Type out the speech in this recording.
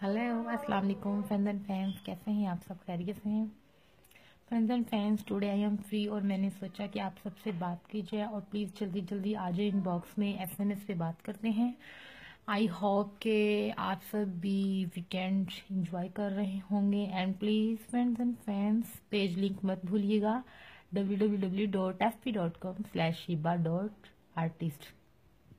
Hello अस्सलाम वालेकुम friends and fans, कैसे हैं आप सब? खैरियत से हैं friends and fans? Today I am free और मैंने सोचा कि आप सबसे बात की जाए और प्लीज़ जल्दी जल्दी आ जाए इनबॉक्स में, एसएमएस पे बात करते हैं। आई होप के आप सब भी वीकेंड एंजॉय कर रहे होंगे and please friends and fans page link मत भूलिएगा www.fb.com/shiba.artist।